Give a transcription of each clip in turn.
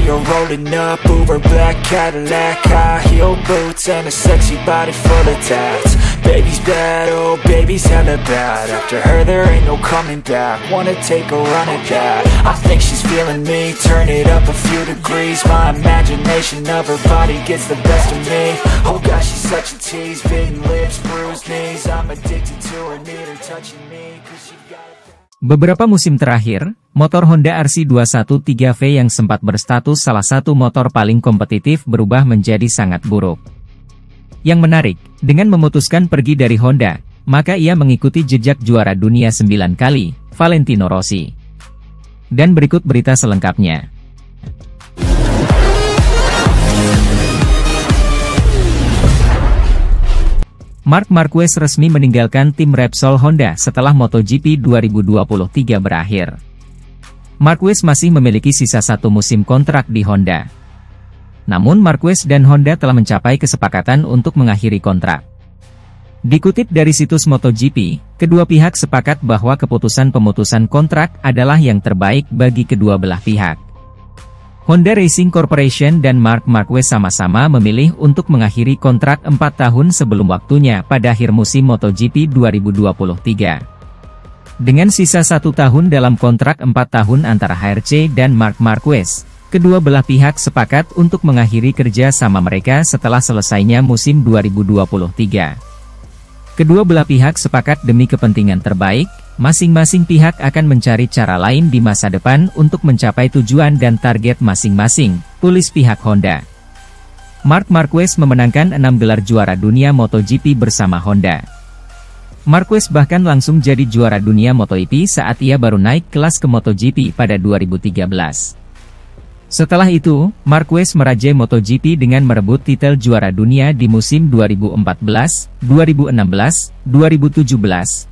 her rolling up, Uber black Cadillac, high heel boots and a sexy body full of tats. Baby's bad, oh baby's hella bad. After her there ain't no coming back. Wanna take a run at that. I think she's feeling me. Turn it up a few degrees. My imagination of her body gets the best of me. Oh gosh, she's such a tease. Bitten lips, bruised knees. I'm addicted to her, need her touching me, 'cause she got a... Beberapa musim terakhir, motor Honda RC213V yang sempat berstatus salah satu motor paling kompetitif berubah menjadi sangat buruk. Yang menarik, dengan memutuskan pergi dari Honda, maka ia mengikuti jejak juara dunia 9 kali, Valentino Rossi. Dan berikut berita selengkapnya. Marc Marquez resmi meninggalkan tim Repsol Honda setelah MotoGP 2023 berakhir. Marquez masih memiliki sisa 1 musim kontrak di Honda. Namun Marquez dan Honda telah mencapai kesepakatan untuk mengakhiri kontrak. Dikutip dari situs MotoGP, kedua pihak sepakat bahwa keputusan pemutusan kontrak adalah yang terbaik bagi kedua belah pihak. Honda Racing Corporation dan Marc Marquez sama-sama memilih untuk mengakhiri kontrak 4 tahun sebelum waktunya pada akhir musim MotoGP 2023. Dengan sisa 1 tahun dalam kontrak 4 tahun antara HRC dan Marc Marquez, kedua belah pihak sepakat untuk mengakhiri kerja sama mereka setelah selesainya musim 2023. Kedua belah pihak sepakat demi kepentingan terbaik, masing-masing pihak akan mencari cara lain di masa depan untuk mencapai tujuan dan target masing-masing, tulis pihak Honda. Marc Marquez memenangkan 6 gelar juara dunia MotoGP bersama Honda. Marquez bahkan langsung jadi juara dunia MotoGP saat ia baru naik kelas ke MotoGP pada 2013. Setelah itu, Marquez merajai MotoGP dengan merebut titel juara dunia di musim 2014, 2016, 2017,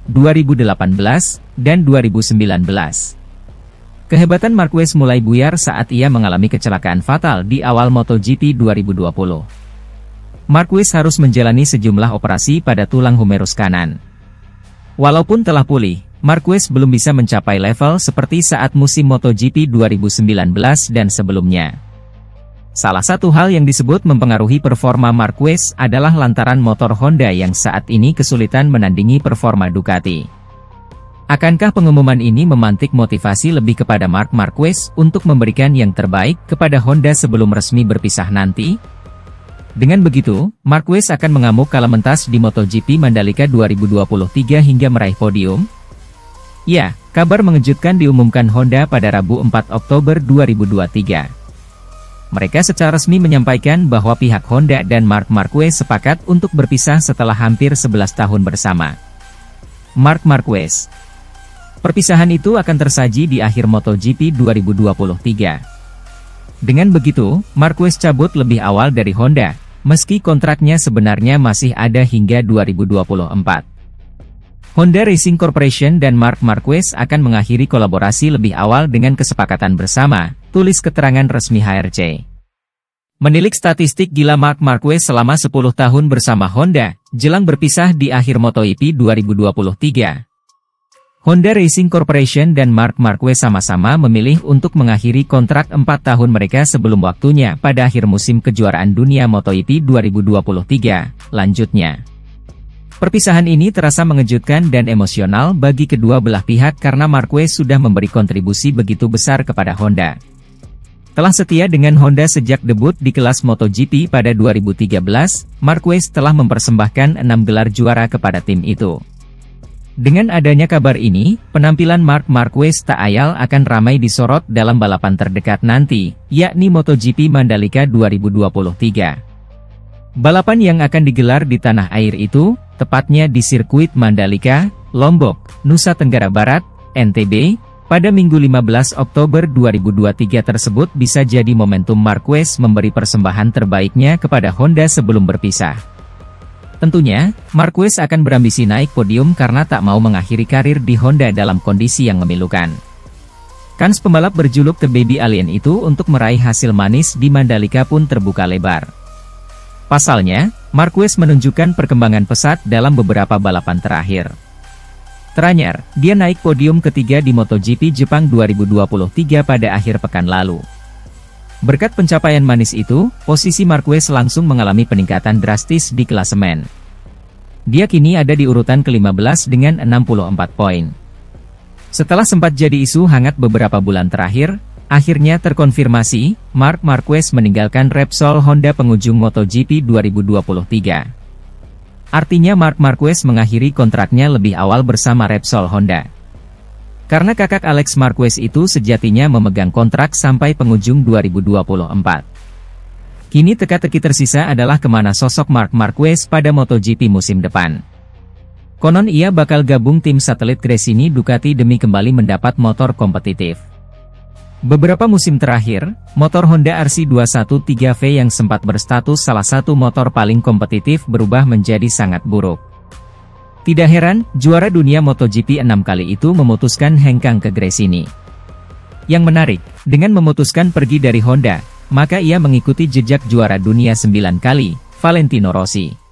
2018, dan 2019. Kehebatan Marquez mulai buyar saat ia mengalami kecelakaan fatal di awal MotoGP 2020. Marquez harus menjalani sejumlah operasi pada tulang humerus kanan. Walaupun telah pulih, Marquez belum bisa mencapai level seperti saat musim MotoGP 2019 dan sebelumnya. Salah satu hal yang disebut mempengaruhi performa Marquez adalah lantaran motor Honda yang saat ini kesulitan menandingi performa Ducati. Akankah pengumuman ini memantik motivasi lebih kepada Marc Marquez untuk memberikan yang terbaik kepada Honda sebelum resmi berpisah nanti? Dengan begitu, Marquez akan mengamuk kala mentas di MotoGP Mandalika 2023 hingga meraih podium? Ya, kabar mengejutkan diumumkan Honda pada Rabu 4 Oktober 2023. Mereka secara resmi menyampaikan bahwa pihak Honda dan Marc Marquez sepakat untuk berpisah setelah hampir 11 tahun bersama. Marc Marquez. Perpisahan itu akan tersaji di akhir MotoGP 2023. Dengan begitu, Marquez cabut lebih awal dari Honda, meski kontraknya sebenarnya masih ada hingga 2024. Honda Racing Corporation dan Marc Marquez akan mengakhiri kolaborasi lebih awal dengan kesepakatan bersama, tulis keterangan resmi HRC. Menilik statistik gila Marc Marquez selama 10 tahun bersama Honda, jelang berpisah di akhir MotoGP 2023. Honda Racing Corporation dan Marc Marquez sama-sama memilih untuk mengakhiri kontrak 4 tahun mereka sebelum waktunya pada akhir musim kejuaraan dunia MotoGP 2023, lanjutnya. Perpisahan ini terasa mengejutkan dan emosional bagi kedua belah pihak karena Marquez sudah memberi kontribusi begitu besar kepada Honda. Telah setia dengan Honda sejak debut di kelas MotoGP pada 2013, Marquez telah mempersembahkan 6 gelar juara kepada tim itu. Dengan adanya kabar ini, penampilan Marc Marquez tak ayal akan ramai disorot dalam balapan terdekat nanti, yakni MotoGP Mandalika 2023. Balapan yang akan digelar di tanah air itu, tepatnya di sirkuit Mandalika, Lombok, Nusa Tenggara Barat, NTB, pada Minggu 15 Oktober 2023 tersebut bisa jadi momentum Marquez memberi persembahan terbaiknya kepada Honda sebelum berpisah. Tentunya, Marquez akan berambisi naik podium karena tak mau mengakhiri karir di Honda dalam kondisi yang memilukan. Kans pembalap berjuluk The Baby Alien itu untuk meraih hasil manis di Mandalika pun terbuka lebar. Pasalnya, Marquez menunjukkan perkembangan pesat dalam beberapa balapan terakhir. Teranyar, dia naik podium ketiga di MotoGP Jepang 2023 pada akhir pekan lalu. Berkat pencapaian manis itu, posisi Marquez langsung mengalami peningkatan drastis di klasemen. Dia kini ada di urutan ke-15 dengan 64 poin. Setelah sempat jadi isu hangat beberapa bulan terakhir, akhirnya terkonfirmasi, Marc Marquez meninggalkan Repsol Honda penghujung MotoGP 2023. Artinya Marc Marquez mengakhiri kontraknya lebih awal bersama Repsol Honda. Karena kakak Alex Marquez itu sejatinya memegang kontrak sampai penghujung 2024. Kini teka-teki tersisa adalah kemana sosok Marc Marquez pada MotoGP musim depan. Konon ia bakal gabung tim satelit Gresini Ducati demi kembali mendapat motor kompetitif. Beberapa musim terakhir, motor Honda RC213V yang sempat berstatus salah satu motor paling kompetitif berubah menjadi sangat buruk. Tidak heran, juara dunia MotoGP 6 kali itu memutuskan hengkang ke Gresini. Yang menarik, dengan memutuskan pergi dari Honda, maka ia mengikuti jejak juara dunia 9 kali, Valentino Rossi.